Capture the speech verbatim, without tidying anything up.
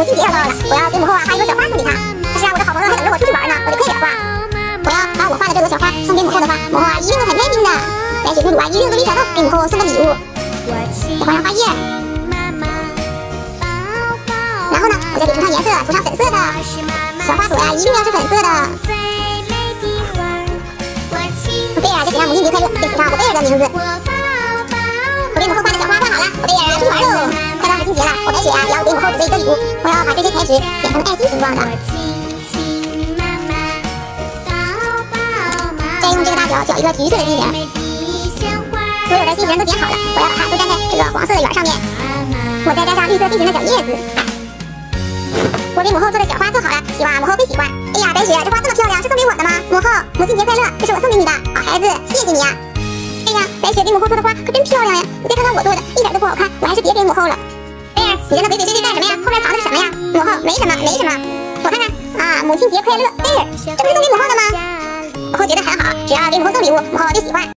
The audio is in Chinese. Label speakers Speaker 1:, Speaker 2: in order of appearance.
Speaker 1: 母亲节要到了，我要给母后啊画一朵小花送给她。可是啊，我的好朋友还等着我出去玩呢，我得快点画。我要把我画的这朵小花送给母后的话，母后啊一定会很开心的。白雪公主啊一定会立小豆给母后送个礼物，再画上花叶。然后呢，我再给涂上颜色，涂上粉色的。小花朵呀、啊、一定要是粉色的。贝尔就写上母亲节快乐，再写上我贝尔的名字。我给母后画的小花画好了，我贝尔出去玩喽！快到母亲节了，我白雪啊也要给母后准备一个礼物，我要把这些材质剪成爱心形状的，再用这个大角绞一个橘色的心形。所有的心形都剪好了，我要把它都粘在这个黄色的圆上面，我再粘上绿色心形的小叶子。我给母后做的小花做好了，希望母后会喜欢。哎呀，白雪，这花这么漂亮，是送给我的吗？母后，母亲节快乐，这是我送给你的，好孩子，谢谢你呀。哎呀，白雪给母后做的花可真漂亮呀！你再看看我做的，一点都不好看，我还是别给母后了。贝尔，你在那鬼鬼祟祟干什么呀？后面藏的是什么呀？母后，没什么，没什么。我看看啊，母亲节快乐，贝尔，这不是送给母后的吗？母后觉得很好，只要给母后送礼物，母后就喜欢。